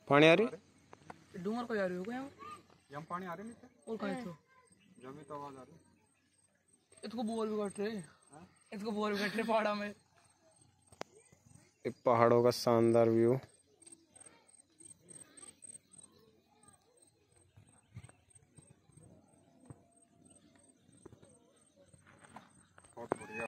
पानी आ रही डूंगर को जा रही हो क्या यहाँ पानी आ रही नहीं और कहीं तो जमी तो आवाज आ रही इसको बोल भी कट रहे इसको बोल भी कट रहे पहाड़ा में पहाड़ों का शानदार व्यू। बहुत बढ़िया।